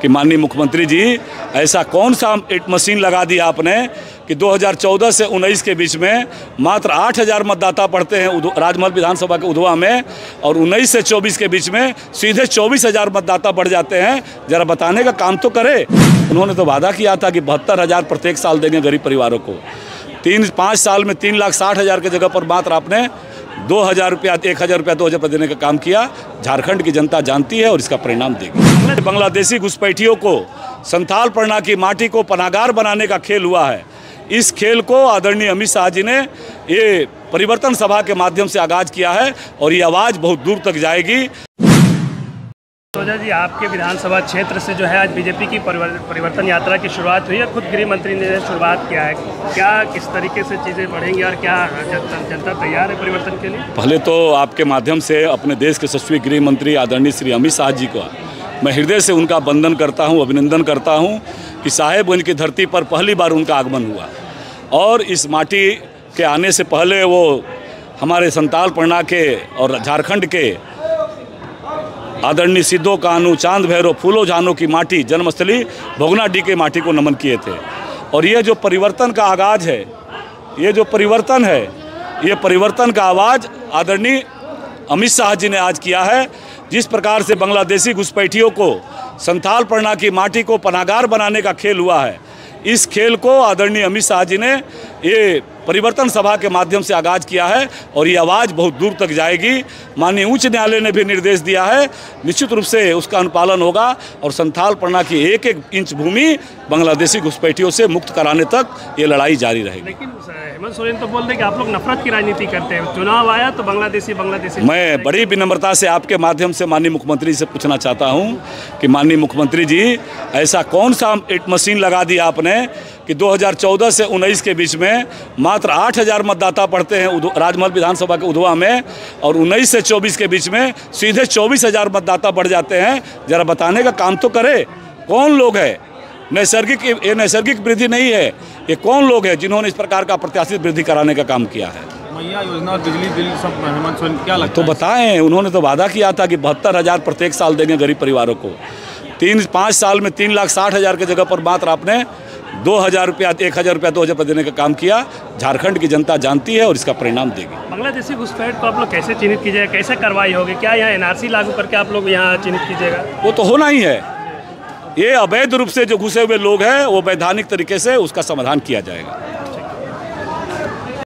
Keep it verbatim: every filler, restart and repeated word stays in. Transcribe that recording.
कि माननीय मुख्यमंत्री जी ऐसा कौन सा मशीन लगा दिया आपने कि दो हज़ार चौदह से उन्नीस के बीच में मात्र आठ हज़ार मतदाता पढ़ते हैं राजमहल विधानसभा के उधवा में, और उन्नीस से चौबीस के बीच में सीधे चौबीस हज़ार मतदाता बढ़ जाते हैं। जरा बताने का काम तो करे। उन्होंने तो वादा किया था कि बहत्तर हज़ार प्रत्येक साल देंगे गरीब परिवारों को। तीन पाँच साल में तीन लाख साठ हज़ार की जगह पर मात्र आपने दो हज़ार रुपया एक हज़ार रुपया दो हज़ार रुपया देने का काम किया। झारखंड की जनता जानती है और इसका परिणाम देगी। बांग्लादेशी घुसपैठियों को संथाल परना की माटी को पनाहगार बनाने का खेल हुआ है। इस खेल को आदरणीय अमित शाह जी ने ये परिवर्तन सभा के माध्यम से आगाज किया है और ये आवाज़ बहुत दूर तक जाएगी। सोजा जी, आपके विधानसभा क्षेत्र से जो है आज बीजेपी की परिवर्तन यात्रा की शुरुआत हुई है। खुद गृह मंत्री ने शुरुआत किया है। क्या किस तरीके से चीज़ें बढ़ेंगी और क्या जनता तैयार है परिवर्तन के लिए? पहले तो आपके माध्यम से अपने देश के यशस्वी गृह मंत्री आदरणीय श्री अमित शाह जी को मैं हृदय से उनका वंदन करता हूं, अभिनंदन करता हूं कि साहेबगंज की धरती पर पहली बार उनका आगमन हुआ और इस माटी के आने से पहले वो हमारे संथाल परना के और झारखंड के आदरणीय सिद्धो कान्हू, चांद भैरव, फूलो झानो की माटी जन्मस्थली भोगनाडीह के माटी को नमन किए थे। और ये जो परिवर्तन का आगाज है, ये जो परिवर्तन है, ये परिवर्तन का आवाज़ आदरणीय अमित शाह जी ने आज किया है। जिस प्रकार से बांग्लादेशी घुसपैठियों को संथाल परना की माटी को पनाहगार बनाने का खेल हुआ है, इस खेल को आदरणीय अमित शाह जी ने ये परिवर्तन सभा के माध्यम से आगाज किया है और ये आवाज़ बहुत दूर तक जाएगी। माननीय उच्च न्यायालय ने भी निर्देश दिया है, निश्चित रूप से उसका अनुपालन होगा और संथाल परना की एक एक इंच भूमि बांग्लादेशी घुसपैठियों से मुक्त कराने तक ये लड़ाई जारी रहेगी। लेकिन हेमंत सोरेन तो बोल रहे कि आप लोग नफरत की राजनीति करते हैं। चुनाव आया तो बांग्लादेशी बांग्लादेशी मैं बड़ी विनम्रता से आपके माध्यम से माननीय मुख्यमंत्री से पूछना चाहता हूँ कि माननीय मुख्यमंत्री जी ऐसा कौन सा मशीन लगा दिया आपने कि दो हज़ार चौदह से उन्नीस के बीच में मात्र आठ हज़ार मतदाता पढ़ते हैं राजमहल विधानसभा के उधवा में, और उन्नीस से चौबीस के बीच में सीधे चौबीस हज़ार मतदाता बढ़ जाते हैं। जरा बताने का काम तो करे। कौन लोग है? नैसर्गिक ये नैसर्गिक वृद्धि नहीं है। ये कौन लोग हैं जिन्होंने इस प्रकार का प्रत्याशित वृद्धि कराने का काम किया है? मैया योजना और बिजली बिल सब हेमंत सोरेन क्या लगता है? तो बताएं, उन्होंने तो वादा किया था कि बहत्तर हज़ार प्रत्येक साल देंगे गरीब परिवारों को। तीन पाँच साल में तीन लाख साठ हज़ार की जगह पर मात्र आपने दो हज़ार रुपया एक हज़ार रुपया दो हज़ार रुपया देने का काम किया। झारखंड की जनता जानती है और इसका परिणाम देगी। बांग्लादेशी घुसपैठ को आप लोग कैसे चिन्हित कीजिएगा, कैसे कार्रवाई होगी? क्या यहाँ एनआरसी लागू करके आप लोग यहाँ चिन्हित कीजिएगा? वो तो होना ही है। ये अवैध रूप से जो घुसे हुए लोग हैं वो वैधानिक तरीके से उसका समाधान किया जाएगा।